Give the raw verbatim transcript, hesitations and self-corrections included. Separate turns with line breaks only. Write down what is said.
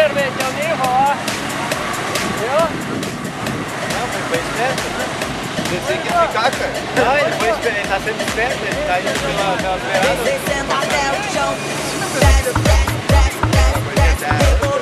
vermelhão nem rola. Viu? Não, mas foi esperto, né? Pensei que ia ficar, cara. Não, ele, foi esperto, ele tá sendo esperto, ele tá indo pela, pelas beiradas.